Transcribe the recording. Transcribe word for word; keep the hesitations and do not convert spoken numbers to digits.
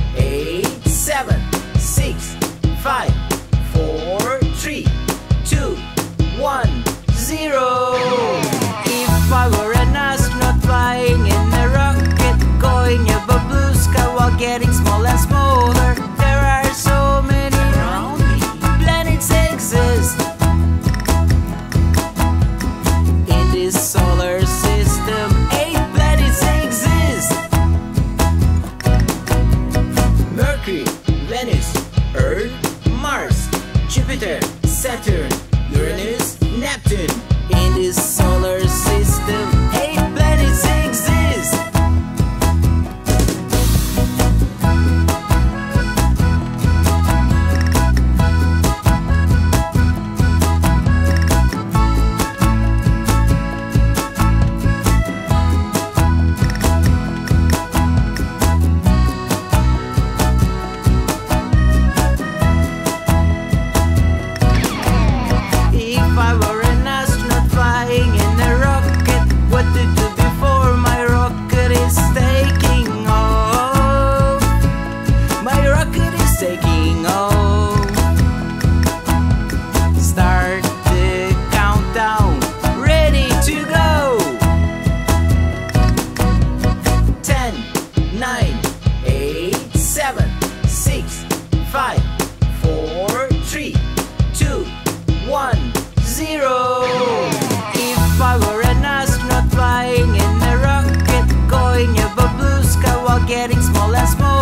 eight, seven, six, five, four, three, two, one, zero. If I were an astronaut flying in a rocket, going above blue sky while getting smaller and smaller, there are so many around me. Planets exist in this solar system. Eight planets exist: Mercury, Venus, Earth, Mars, Jupiter, Saturn, Uranus, Neptune. In this solar system, eight planets exist. If I were an astronaut flying in a rocket, what to do before my rocket is taking off? My rocket is taking off. Start the countdown, ready to go. Ten, nine, eight, seven, six, five, four, three, two, one, zero. If I were an astronaut flying in a rocket, going above blue sky while getting smaller and smaller,